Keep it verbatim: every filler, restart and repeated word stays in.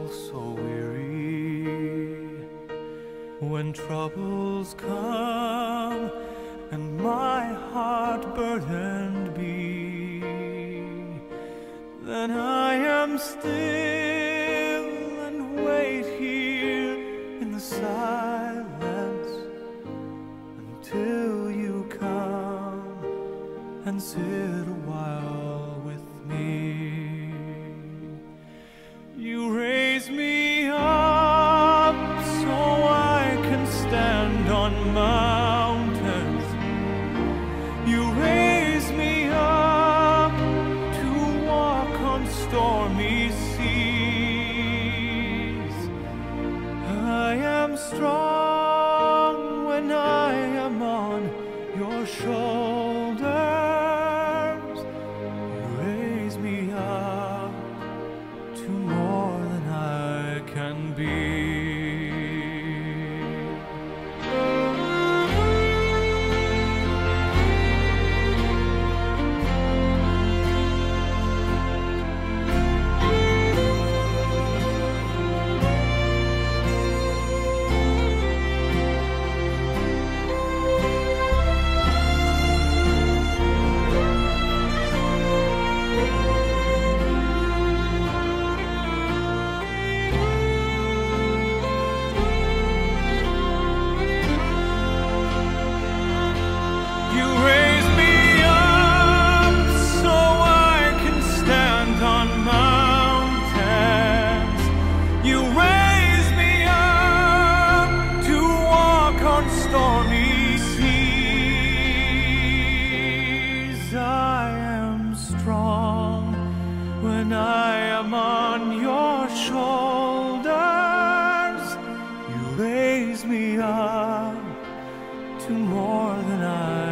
fall so weary, when troubles come and my heart burdened be, then I am still and wait here in the silence until you come and sit a while with me. You raise me up so I can stand on mountains. You raise me up to walk on stormy seas. I am strong when I am on your shoulders. You raise me up to more than I can be. Stormy seas, I am strong when I am on your shoulders. You raise me up to more than I